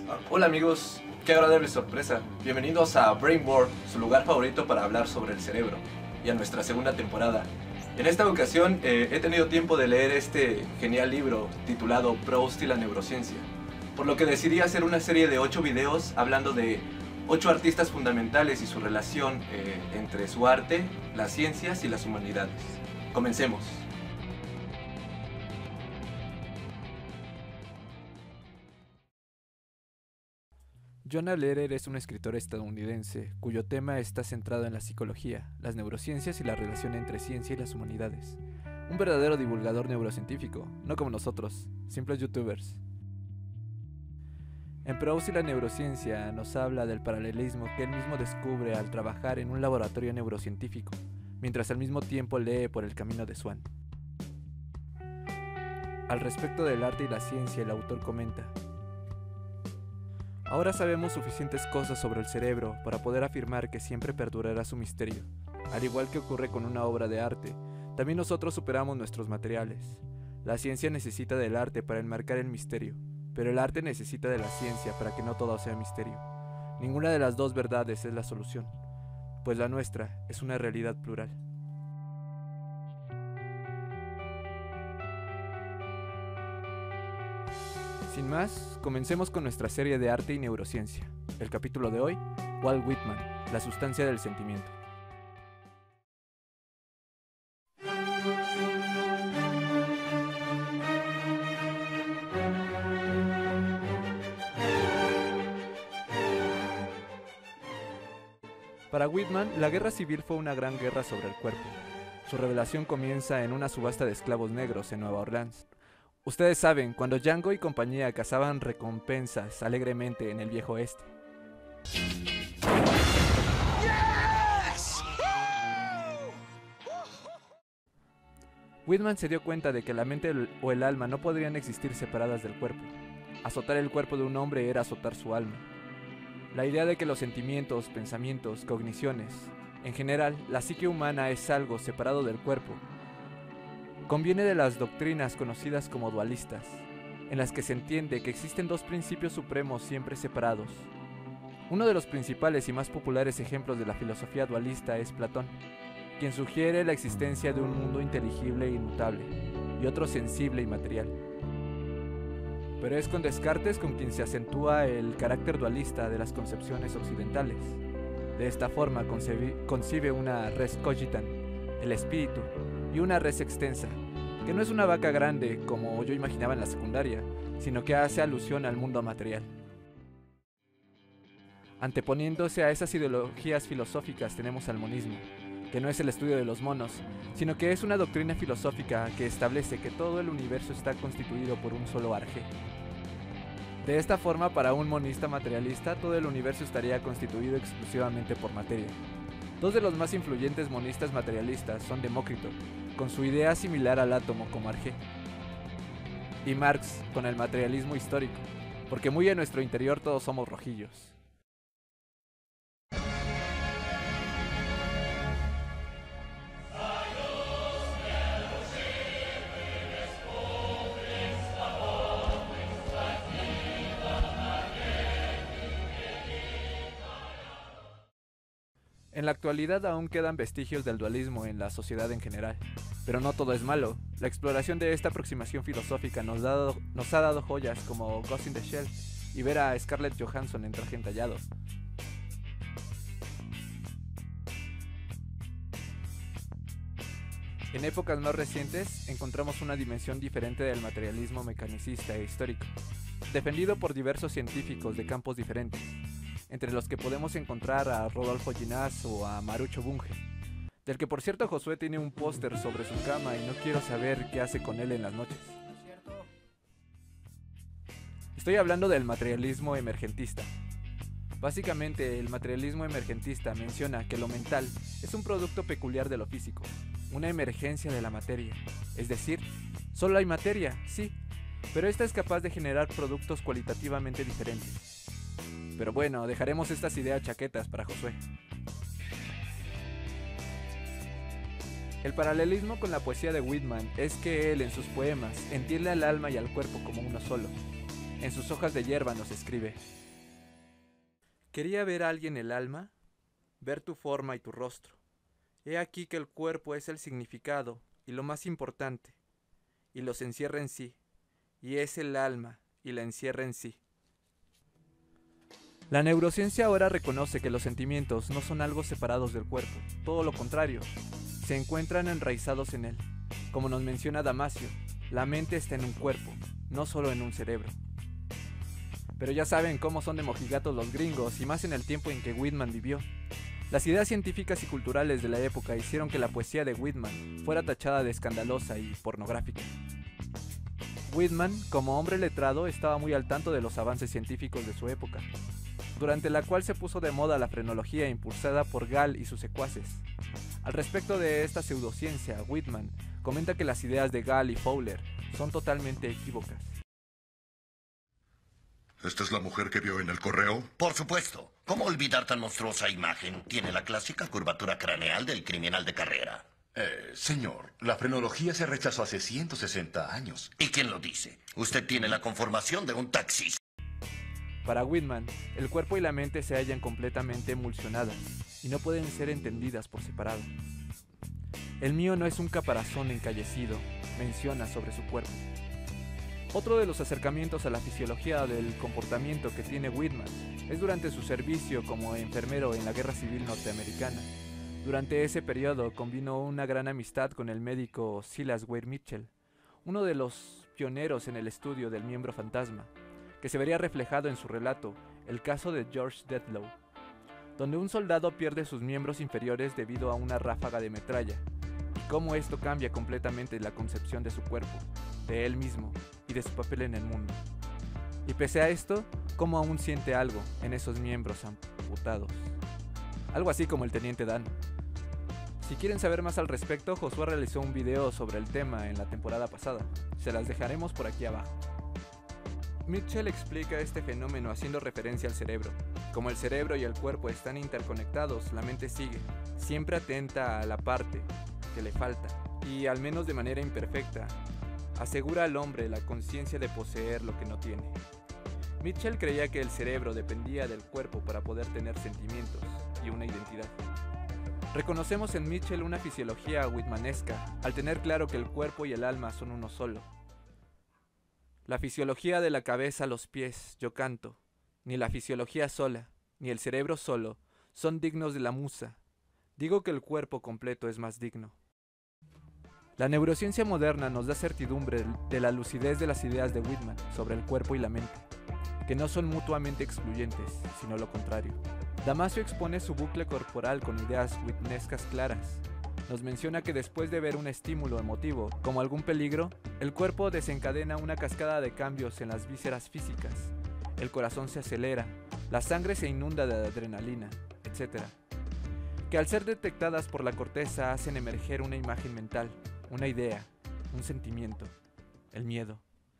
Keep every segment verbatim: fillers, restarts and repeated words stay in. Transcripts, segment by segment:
Hola amigos, qué agradable sorpresa. Bienvenidos a Brainboard, su lugar favorito para hablar sobre el cerebro, y a nuestra segunda temporada. En esta ocasión eh, he tenido tiempo de leer este genial libro titulado Proust y la neurociencia, por lo que decidí hacer una serie de ocho videos hablando de ocho artistas fundamentales y su relación eh, entre su arte, las ciencias y las humanidades. Comencemos. Jonah Lehrer es un escritor estadounidense cuyo tema está centrado en la psicología, las neurociencias y la relación entre ciencia y las humanidades. Un verdadero divulgador neurocientífico, no como nosotros, simples youtubers. En Proust y la neurociencia nos habla del paralelismo que él mismo descubre al trabajar en un laboratorio neurocientífico, mientras al mismo tiempo lee por el camino de Swann. Al respecto del arte y la ciencia, el autor comenta: ahora sabemos suficientes cosas sobre el cerebro para poder afirmar que siempre perdurará su misterio. Al igual que ocurre con una obra de arte, también nosotros superamos nuestros materiales. La ciencia necesita del arte para enmarcar el misterio, pero el arte necesita de la ciencia para que no todo sea misterio. Ninguna de las dos verdades es la solución, pues la nuestra es una realidad plural. Sin más, comencemos con nuestra serie de arte y neurociencia. El capítulo de hoy, Walt Whitman, la sustancia del sentimiento. Para Whitman, la guerra civil fue una gran guerra sobre el cuerpo. Su revelación comienza en una subasta de esclavos negros en Nueva Orleans. Ustedes saben, cuando Django y compañía cazaban recompensas alegremente en el viejo oeste. Yes. Whitman se dio cuenta de que la mente o el alma no podrían existir separadas del cuerpo. Azotar el cuerpo de un hombre era azotar su alma. La idea de que los sentimientos, pensamientos, cogniciones, en general, la psique humana es algo separado del cuerpo, conviene de las doctrinas conocidas como dualistas, en las que se entiende que existen dos principios supremos siempre separados. Uno de los principales y más populares ejemplos de la filosofía dualista es Platón, quien sugiere la existencia de un mundo inteligible e inmutable, y otro sensible y material. Pero es con Descartes con quien se acentúa el carácter dualista de las concepciones occidentales. De esta forma concebe, concibe una res cogitan, el espíritu, y una res extensa, que no es una vaca grande como yo imaginaba en la secundaria, sino que hace alusión al mundo material. Anteponiéndose a esas ideologías filosóficas tenemos al monismo, que no es el estudio de los monos, sino que es una doctrina filosófica que establece que todo el universo está constituido por un solo arjé. De esta forma, para un monista materialista, todo el universo estaría constituido exclusivamente por materia. Dos de los más influyentes monistas materialistas son Demócrito, con su idea similar al átomo como arjé, y Marx, con el materialismo histórico, porque muy en nuestro interior todos somos rojillos. En la actualidad aún quedan vestigios del dualismo en la sociedad en general, pero no todo es malo. La exploración de esta aproximación filosófica nos, dado, nos ha dado joyas como Ghost in the Shell y ver a Scarlett Johansson en traje entallado. En épocas más recientes encontramos una dimensión diferente del materialismo mecanicista e histórico, defendido por diversos científicos de campos diferentes, entre los que podemos encontrar a Rodolfo Ginás o a Marucho Bunge, del que por cierto Josué tiene un póster sobre su cama y no quiero saber qué hace con él en las noches. Estoy hablando del materialismo emergentista. Básicamente, el materialismo emergentista menciona que lo mental es un producto peculiar de lo físico, una emergencia de la materia, es decir, solo hay materia, sí, pero esta es capaz de generar productos cualitativamente diferentes. Pero bueno, dejaremos estas ideas chaquetas para Josué. El paralelismo con la poesía de Whitman es que él en sus poemas entiende al alma y al cuerpo como uno solo. En sus hojas de hierba nos escribe: ¿Quería ver a alguien el alma? Ver tu forma y tu rostro. He aquí que el cuerpo es el significado y lo más importante, y los encierra en sí, y es el alma y la encierra en sí. La neurociencia ahora reconoce que los sentimientos no son algo separados del cuerpo, todo lo contrario, se encuentran enraizados en él. Como nos menciona Damasio, la mente está en un cuerpo, no solo en un cerebro. Pero ya saben cómo son de mojigatos los gringos, y más en el tiempo en que Whitman vivió. Las ideas científicas y culturales de la época hicieron que la poesía de Whitman fuera tachada de escandalosa y pornográfica. Whitman, como hombre letrado, estaba muy al tanto de los avances científicos de su época, durante la cual se puso de moda la frenología impulsada por Gall y sus secuaces. Al respecto de esta pseudociencia, Whitman comenta que las ideas de Gall y Fowler son totalmente equívocas. ¿Esta es la mujer que vio en el correo? Por supuesto. ¿Cómo olvidar tan monstruosa imagen? Tiene la clásica curvatura craneal del criminal de carrera. Eh, señor, la frenología se rechazó hace ciento sesenta años. ¿Y quién lo dice? Usted tiene la conformación de un taxista. Para Whitman, el cuerpo y la mente se hallan completamente emulsionadas y no pueden ser entendidas por separado. El mío no es un caparazón encallecido, menciona sobre su cuerpo. Otro de los acercamientos a la fisiología del comportamiento que tiene Whitman es durante su servicio como enfermero en la Guerra Civil Norteamericana. Durante ese periodo combinó una gran amistad con el médico Silas Weir Mitchell, uno de los pioneros en el estudio del miembro fantasma, que se vería reflejado en su relato, El caso de George Deadlow, donde un soldado pierde sus miembros inferiores debido a una ráfaga de metralla, y cómo esto cambia completamente la concepción de su cuerpo, de él mismo y de su papel en el mundo. Y pese a esto, cómo aún siente algo en esos miembros amputados. Algo así como el Teniente Dan. Si quieren saber más al respecto, Josué realizó un video sobre el tema en la temporada pasada. Se las dejaremos por aquí abajo. Mitchell explica este fenómeno haciendo referencia al cerebro. Como el cerebro y el cuerpo están interconectados, la mente sigue, siempre atenta a la parte que le falta, y al menos de manera imperfecta, asegura al hombre la conciencia de poseer lo que no tiene. Mitchell creía que el cerebro dependía del cuerpo para poder tener sentimientos y una identidad. Reconocemos en Mitchell una fisiología whitmanesca, al tener claro que el cuerpo y el alma son uno solo. La fisiología de la cabeza a los pies, yo canto, ni la fisiología sola, ni el cerebro solo, son dignos de la musa. Digo que el cuerpo completo es más digno. La neurociencia moderna nos da certidumbre de la lucidez de las ideas de Whitman sobre el cuerpo y la mente, que no son mutuamente excluyentes, sino lo contrario. Damasio expone su bucle corporal con ideas whitmanescas claras. Nos menciona que después de ver un estímulo emotivo, como algún peligro, el cuerpo desencadena una cascada de cambios en las vísceras físicas. El corazón se acelera, la sangre se inunda de adrenalina, etcétera. Que al ser detectadas por la corteza hacen emerger una imagen mental, una idea, un sentimiento, el miedo.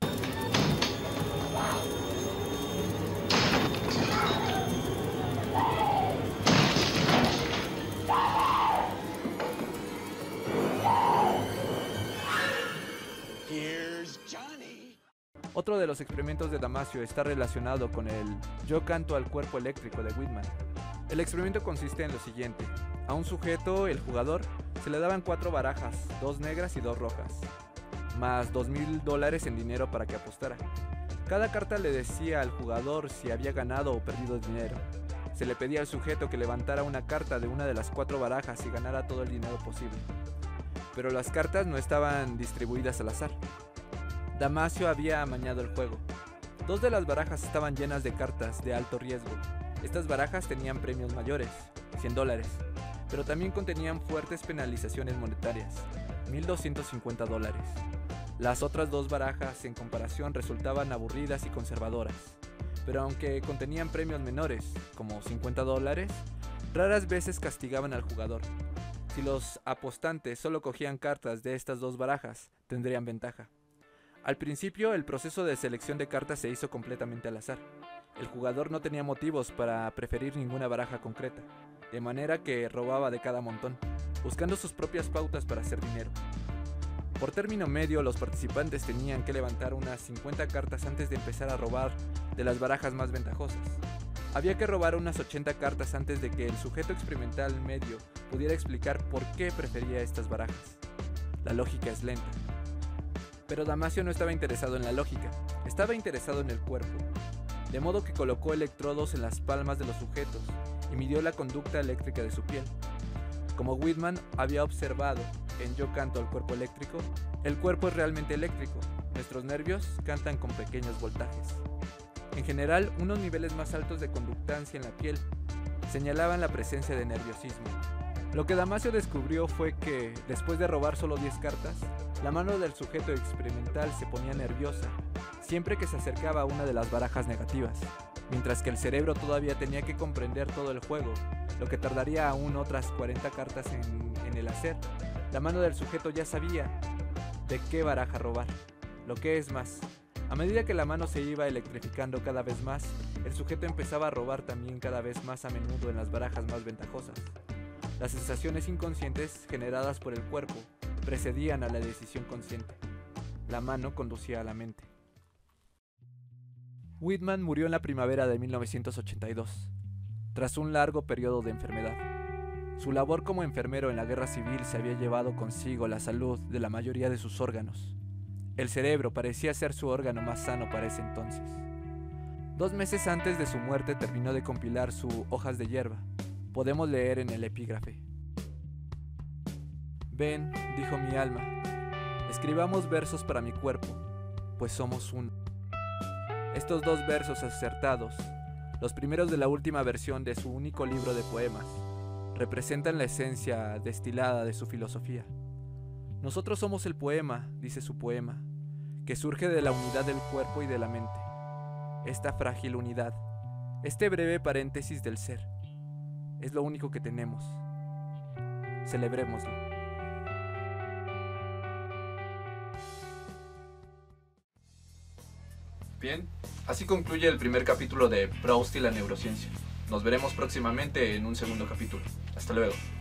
Otro de los experimentos de Damasio está relacionado con el yo canto al cuerpo eléctrico de Whitman. El experimento consiste en lo siguiente. A un sujeto, el jugador, se le daban cuatro barajas, dos negras y dos rojas, más dos mil dólares en dinero para que apostara. Cada carta le decía al jugador si había ganado o perdido dinero. Se le pedía al sujeto que levantara una carta de una de las cuatro barajas y ganara todo el dinero posible. Pero las cartas no estaban distribuidas al azar. Damasio había amañado el juego. Dos de las barajas estaban llenas de cartas de alto riesgo. Estas barajas tenían premios mayores, cien dólares, pero también contenían fuertes penalizaciones monetarias, mil doscientos cincuenta dólares. Las otras dos barajas, en comparación, resultaban aburridas y conservadoras, pero aunque contenían premios menores, como cincuenta dólares, raras veces castigaban al jugador. Si los apostantes solo cogían cartas de estas dos barajas, tendrían ventaja. Al principio, el proceso de selección de cartas se hizo completamente al azar. El jugador no tenía motivos para preferir ninguna baraja concreta, de manera que robaba de cada montón, buscando sus propias pautas para hacer dinero. Por término medio, los participantes tenían que levantar unas cincuenta cartas antes de empezar a robar de las barajas más ventajosas. Había que robar unas ochenta cartas antes de que el sujeto experimental medio pudiera explicar por qué prefería estas barajas. La lógica es lenta. Pero Damasio no estaba interesado en la lógica, estaba interesado en el cuerpo. De modo que colocó electrodos en las palmas de los sujetos y midió la conducta eléctrica de su piel. Como Whitman había observado en Yo canto al cuerpo eléctrico, el cuerpo es realmente eléctrico, nuestros nervios cantan con pequeños voltajes. En general, unos niveles más altos de conductancia en la piel señalaban la presencia de nerviosismo. Lo que Damasio descubrió fue que, después de robar solo diez cartas, la mano del sujeto experimental se ponía nerviosa siempre que se acercaba a una de las barajas negativas, mientras que el cerebro todavía tenía que comprender todo el juego, lo que tardaría aún otras cuarenta cartas en, en el hacer. La mano del sujeto ya sabía de qué baraja robar. Lo que es más, a medida que la mano se iba electrificando cada vez más, el sujeto empezaba a robar también cada vez más a menudo en las barajas más ventajosas. Las sensaciones inconscientes generadas por el cuerpo precedían a la decisión consciente. La mano conducía a la mente. Whitman murió en la primavera de mil novecientos ochenta y dos, tras un largo periodo de enfermedad. Su labor como enfermero en la guerra civil se había llevado consigo la salud de la mayoría de sus órganos. El cerebro parecía ser su órgano más sano para ese entonces. Dos meses antes de su muerte terminó de compilar su Hojas de hierba. Podemos leer en el epígrafe: Ven, dijo mi alma, escribamos versos para mi cuerpo, pues somos uno. Estos dos versos acertados, los primeros de la última versión de su único libro de poemas, representan la esencia destilada de su filosofía. Nosotros somos el poema, dice su poema, que surge de la unidad del cuerpo y de la mente. Esta frágil unidad, este breve paréntesis del ser, es lo único que tenemos. Celebrémoslo. Bien, así concluye el primer capítulo de Proust y la neurociencia. Nos veremos próximamente en un segundo capítulo. Hasta luego.